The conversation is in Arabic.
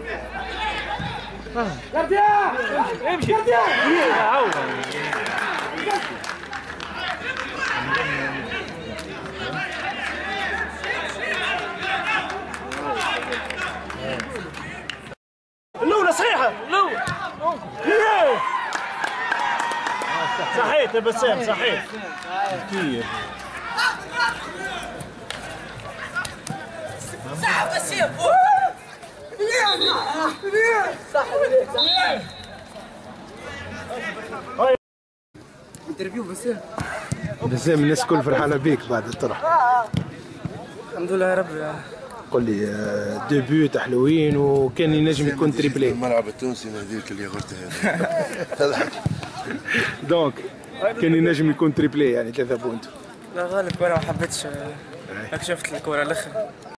امشي عاود الأولى صحيحة الأولى صحيت يا بسام صحيت كثير صح بسام صح انترفيو بسام الناس الكل فرحانة بيك بعد الطرح. الحمد لله يا رب. قل لي دو بيوت حلوين وكان ينجم يكون تريبلي. الملعب التونسي هذيك اللي قلتها تضحك. دونك كان ينجم يكون تريبلي يعني 3 بونت. لا غالب انا ما حبيتش. شفت الكره الاخر